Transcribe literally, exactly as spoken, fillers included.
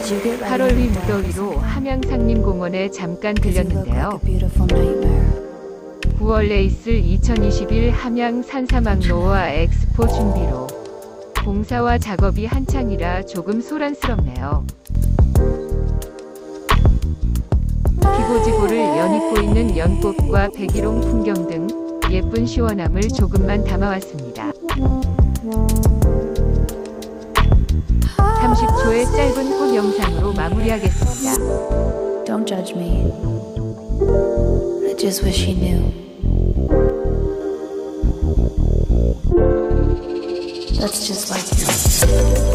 팔월 위 무더위로 함양상림공원에 잠깐 들렸는데요. 구월에 있을 이천이십일 함양 산사막로와 엑스포 준비로 공사와 작업이 한창이라 조금 소란스럽네요. 기고지고를 연입고 있는 연꽃과 백일홍 풍경 등 예쁜 시원함을 조금만 담아왔습니다. 삼십 초의 짧은 꽃 영상으로 마무리하겠습니다. Don't judge me. I just wish he knew. That's just like you.